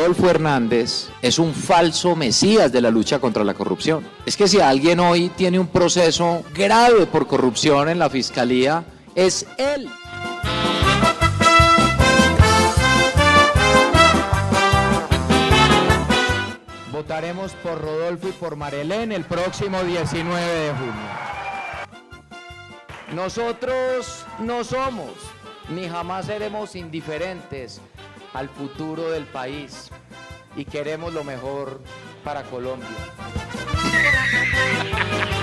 Rodolfo Hernández es un falso mesías de la lucha contra la corrupción. Es que si alguien hoy tiene un proceso grave por corrupción en la Fiscalía, es él. Votaremos por Rodolfo y por Marilén el próximo 19 de junio. Nosotros no somos ni jamás seremos indiferentes al futuro del país y queremos lo mejor para Colombia.